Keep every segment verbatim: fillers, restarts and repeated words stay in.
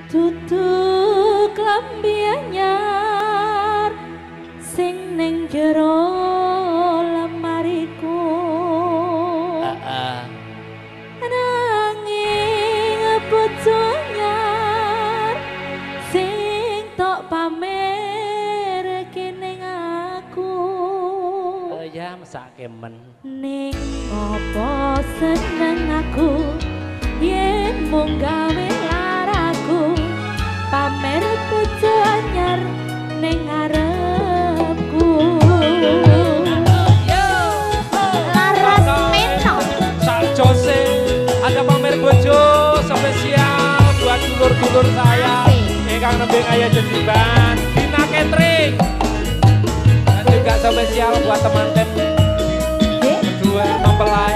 Tutuk lambi anyar sing ning jero lemariku. Heeh. Nanging bojo anyar sing tok pamer kene aku. Oh ya mesake men. Ning apa seneng aku yen mung gawe laraku pamer bojo anyar ning ngarepku. Laras meno Sak jose ada pamer bojo spesial buat dulur-dulur saya ingkang nembe kaya jediban Dina Catering. Dan juga spesial buat teman-teman dua mempelai.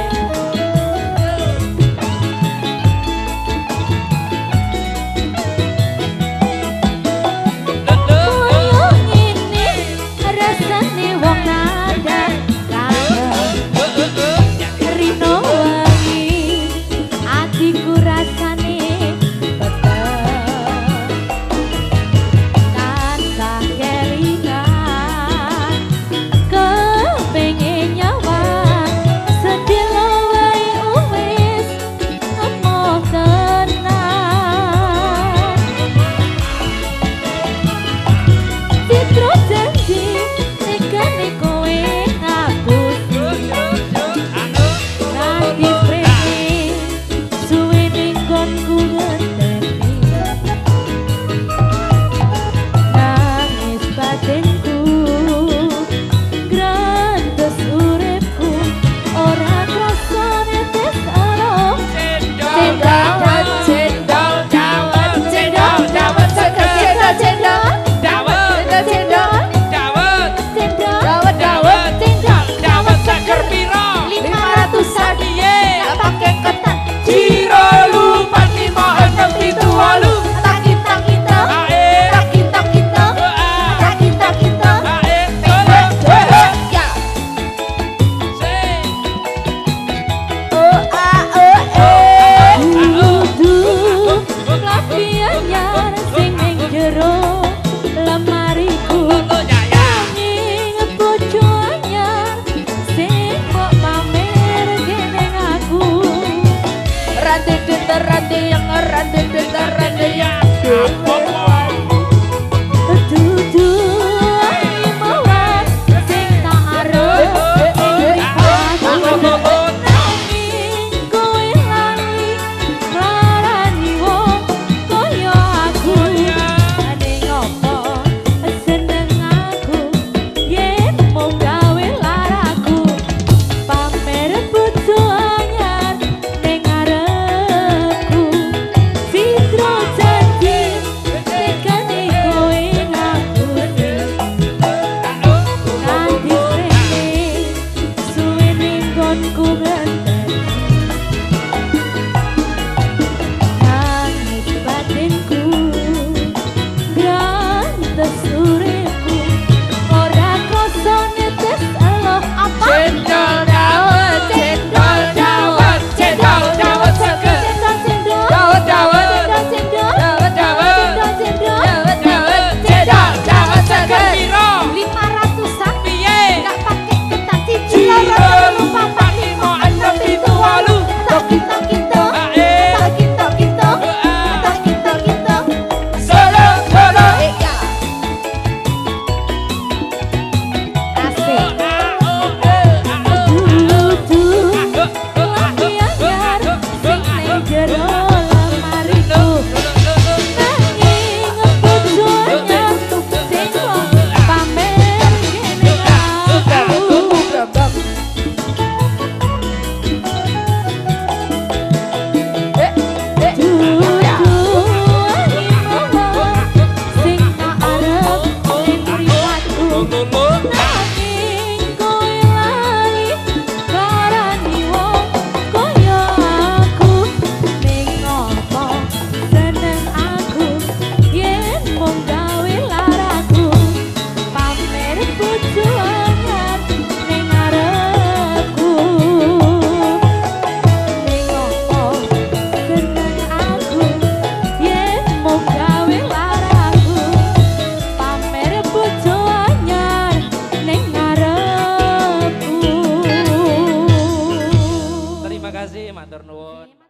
kasih, matur nuwun.